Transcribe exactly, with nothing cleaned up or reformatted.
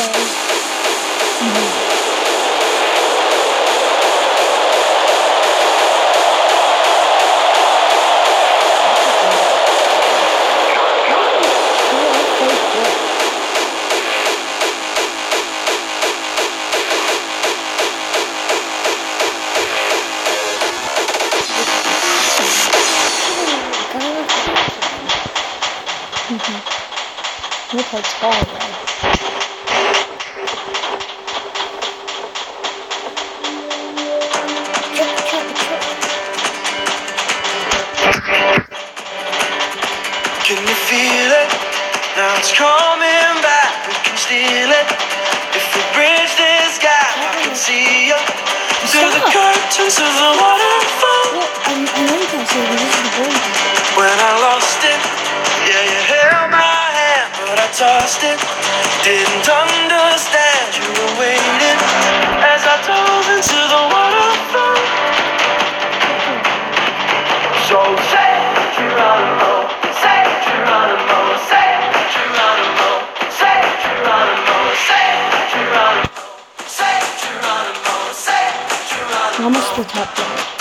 Look how tall they are. Can you feel it? Now it's coming back, we can steal it. If we bridge this gap, I can see you. Through the curtains of the waterfall. Well, I, I know you can't see it, but this is the board. When I lost it, yeah, you held my hand, but I tossed it. Didn't understand you were waiting as I dove into the waterfall. So say Geronimo, say Geronimo, say Geronimo, say Geronimo, say Geronimo, say Geronimo, say Geronimo. Almost the top one.